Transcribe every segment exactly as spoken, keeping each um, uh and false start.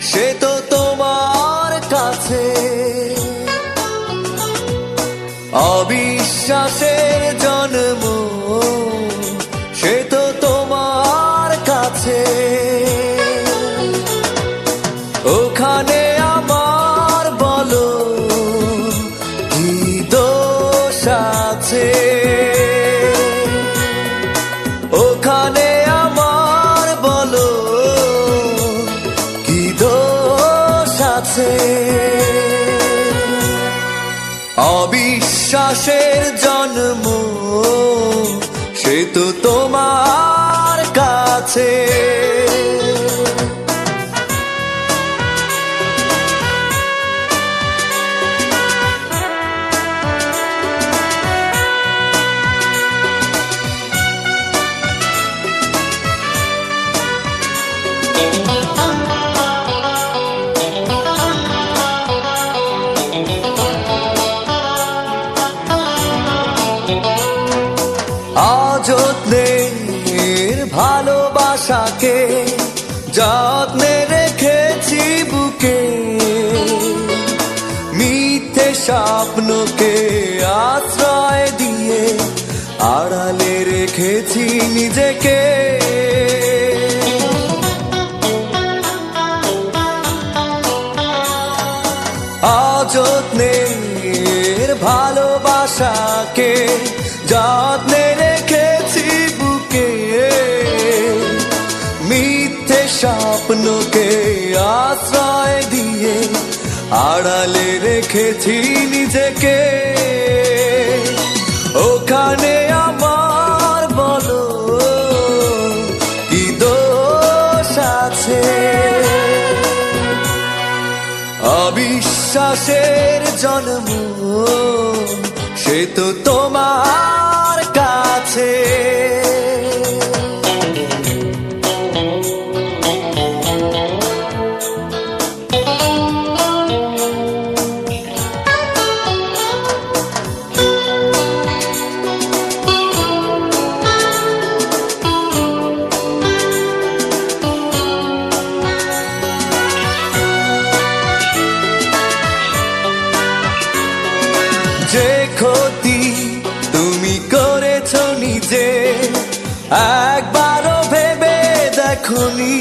সে তো তোমার কাছে। অবিশ্বাসের জন্ম সে তো তোমার কাছে। ওখানে আমার বলো কি দোষ আছে, ওখানে আমার বলো কি দোষ আছে। অবিশ্বাসের জন্ম সে তো তোমার কাছে। অযত্নের ভালোবাসাকে যত্নে রেখেছি বুকে, মিথ্যে স্বপ্নকে আশ্রয় দিয়ে আড়ালে রেখেছি নিজেকে। অযত্নের ভালোবাসাকে যত্নে রেখেছি বুকে, মিথ্যে স্বপ্নকে আশ্রয় দিয়ে আড়ালে রেখেছি নিজেকে। ওখানে আমার বলো কি দোষ আছে। অবিশ্বাসের জন্ম সে তো তোমার কাছে। যে ক্ষতি তুমি করেছ নিজে একবারও ভেবে দেখোনি,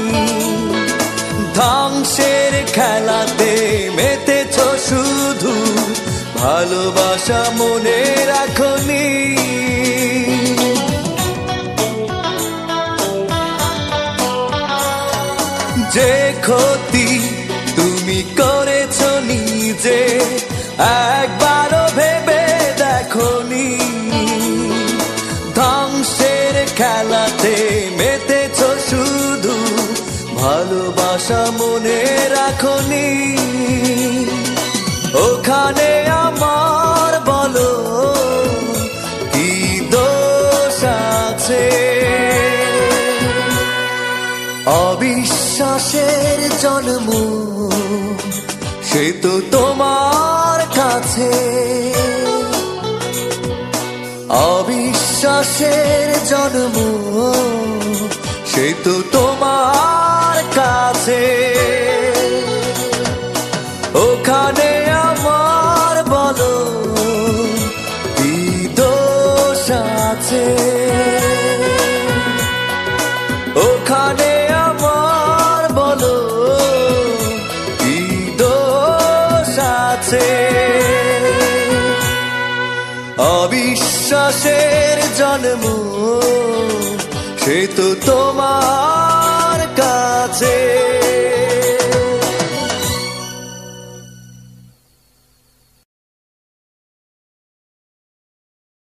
ধ্বংসের খেলাতে মেতেছ শুধু ভালোবাসা মনে রাখোনি। যে ক্ষতি তুমি করেছ নিজে একবারও ভেবে দেখোনি, ধ্বংসের খেলাতে মেতেছ শুধু ভালোবাসা মনে রাখোনি। ওখানে আমার বলো কি দোষ আছে। অবিশ্বাসের জন্ম সে তো তোমার কাছে। অবিশ্বাসের জন্ম সে তো তোমার কাছে। ওখানে আমার বলো কি দোষ আছে, ওখানে আমার বলো কি দোষ আছে। অবিশ্বাসের জন্ম সে তো তোমার